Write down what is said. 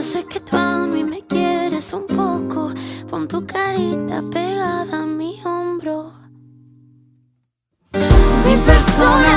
sé que tú a mí me quieres un poco. Pon tu carita pegada a mi hombro. Mi persona